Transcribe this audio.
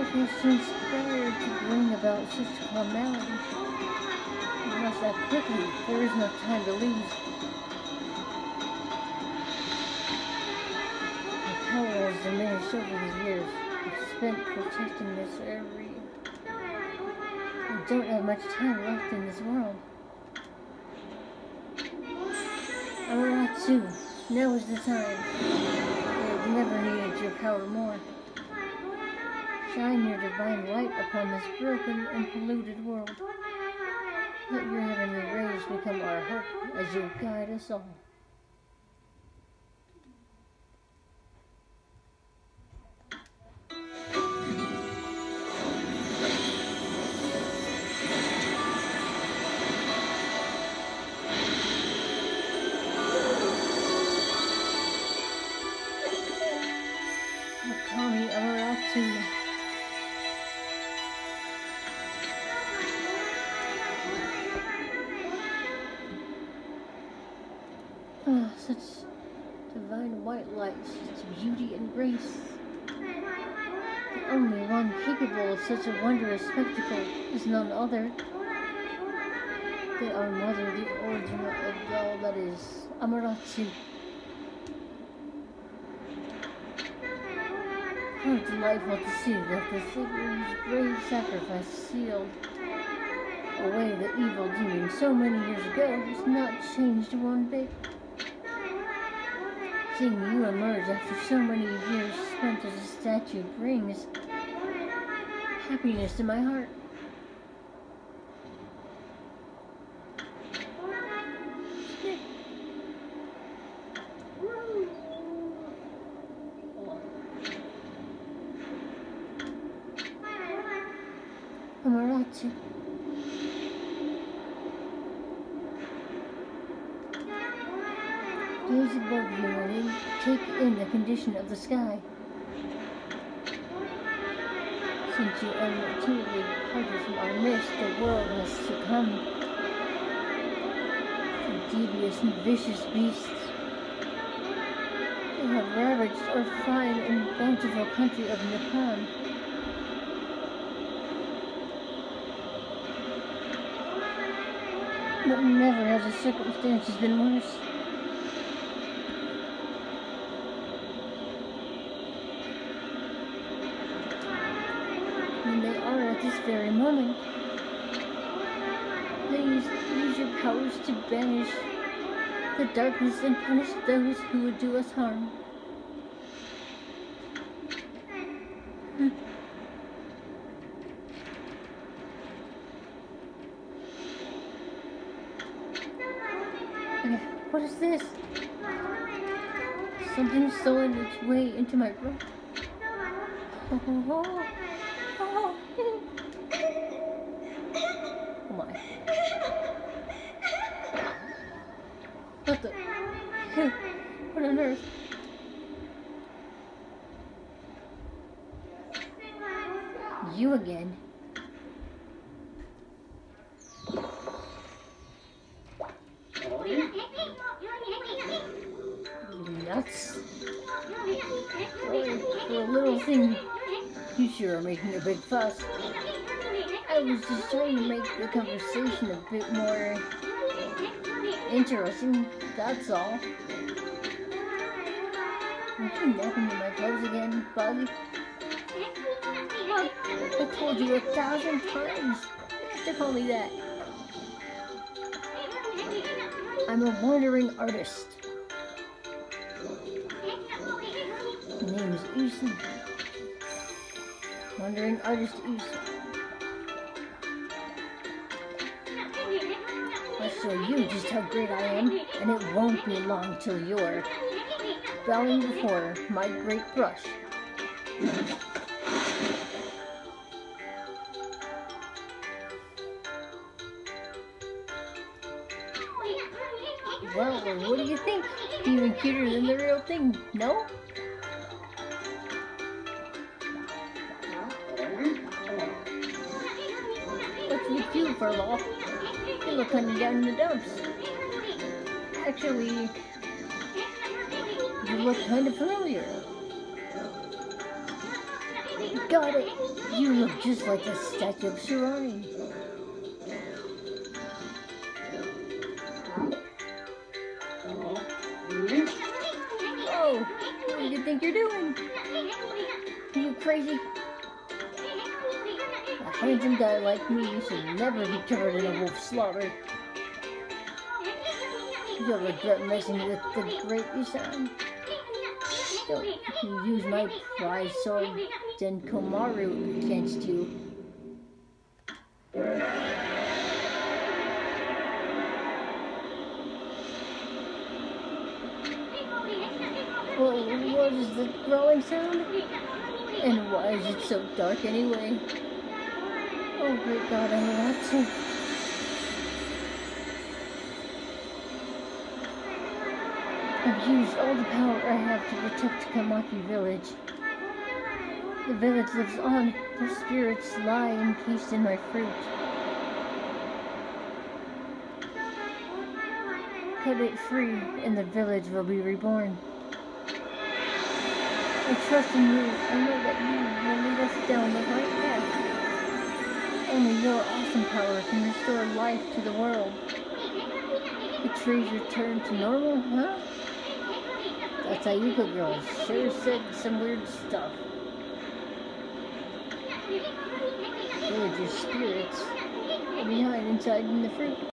has transpired to bring about such calamity? We must act quickly. There is no time to lose. My power has diminished over the years. I've spent protecting this area. I don't have much time left in this world. Amaterasu, now is the time. I have never needed your power more. Shine your divine light upon this broken and polluted world. Let your heavenly rays become our hope as you guide us all. Kami Amaterasu. Ah, such divine white light, such beauty and grace. The only one capable of such a wondrous spectacle is none other than our mother, the origin of all that is, Amaterasu. How delightful to see that the Savior's brave sacrifice sealed away the evil demon so many years ago has not changed one bit. Seeing you emerge after so many years spent as a statue brings happiness to my heart. Amaterasu. Gaze above you and take in the condition of the sky. Since you unwittingly parted from our midst, the world has succumbed to devious and vicious beasts. They have ravaged our fine and bountiful country of Nippon. But never has the circumstances been worse. And they are at this very moment. Please use your powers to banish the darkness and punish those who would do us harm. What is this? Something stolen its way into my room. Oh my. What the? What on earth? You again? Nuts. Really, for a little thing, you sure are making a big fuss. I was just trying to make the conversation a bit more interesting, that's all. Are you napping in my clothes again, Bug? I told you 1,000 times to call me that. I'm a wandering artist. My name is Usa. Wandering artist Usa. I'll show you just how great I am, and it won't be long till you're bowing before my great brush. Well, what do you think? Even cuter than the real thing, no? What's with you, Furlong? You look kind of down in the dumps. Actually, you look kind of familiar. Got it! You look just like the statue of Shirai. Oh, what do you think you're doing? Are you crazy? A handsome guy like me should never be covered in a wolf slaughter. You'll regret messing with the great Isan. Don't use my prize sword Denkomaru against you. Well, what is the growling sound? And why is it so dark anyway? Oh great god, Amaterasu. I've used all the power I have to protect Kamaki village. The village lives on. Their spirits lie encased in my fruit. Cut it free, and the village will be reborn. I trust in you. I know that you will lead us down the right path. Only your awesome power can restore life to the world. The trees return to normal, huh? That Sayuka girl sure said some weird stuff. Villager spirits are behind inside in the fruit.